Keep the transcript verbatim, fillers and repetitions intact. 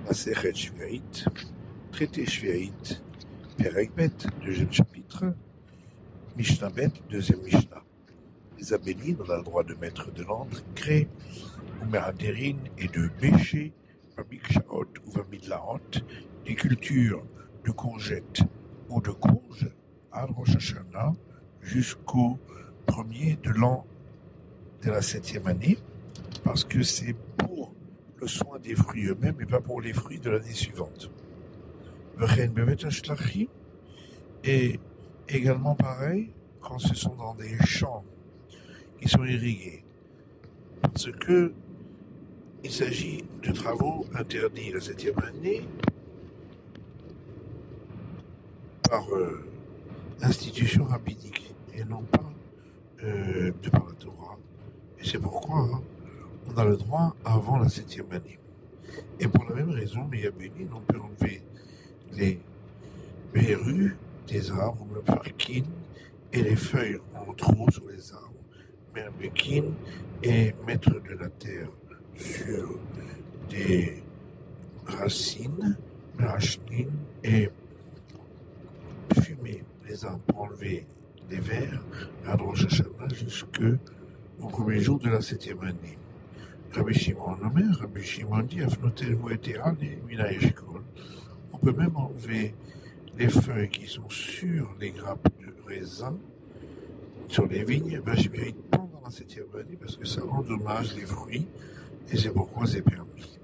Masechet Shvi'it, traité Shvi'it, Perek Bet, deuxième chapitre, Mishnah Bet, deuxième Mishnah. Les abénines, on a le droit de mettre de l'engrais, ou méradérine et de bêcher, Vamiksha'ot ou Vamidlaot, des cultures de courgettes ou de courges, à Rosh Hashanah, jusqu'au premier de l'an de la septième année, parce que c'est pour le soin des fruits eux-mêmes et pas pour les fruits de l'année suivante. Et également pareil quand ce sont dans des champs qui sont irrigués, parce que il s'agit de travaux interdits la septième année par euh, institution rabbinique et non pas euh, de par la Torah. Et c'est pourquoi hein, on a le droit avant la septième année. Et pour la même raison, les abénines, on peut enlever les verrues des arbres, le farkin, et les feuilles en trop sur les arbres, merbekin, et mettre de la terre sur des racines, merachnin, et fumer les arbres pour enlever les vers à Rosh Hashanah jusqu'au premier jour de la septième année. Rabbi Shimon Omer, Rabbi Shimon dit, on peut même enlever les feuilles qui sont sur les grappes de raisin, sur les vignes, ben, je mérite pendant la septième année parce que ça endommage les fruits et c'est pourquoi c'est permis.